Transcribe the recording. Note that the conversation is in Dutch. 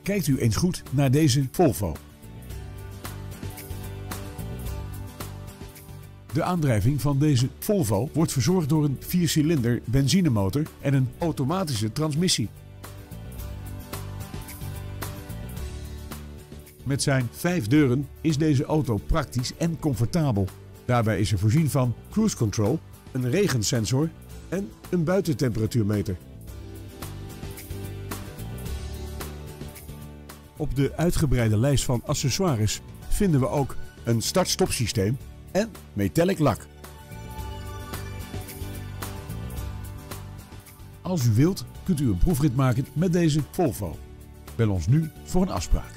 Kijkt u eens goed naar deze Volvo. De aandrijving van deze Volvo wordt verzorgd door een 4-cilinder benzinemotor en een automatische transmissie. Met zijn 5 deuren is deze auto praktisch en comfortabel. Daarbij is er voorzien van cruise control, een regensensor en een buitentemperatuurmeter. Op de uitgebreide lijst van accessoires vinden we ook een start-stop systeem en metallic lak. Als u wilt, kunt u een proefrit maken met deze Volvo. Bel ons nu voor een afspraak.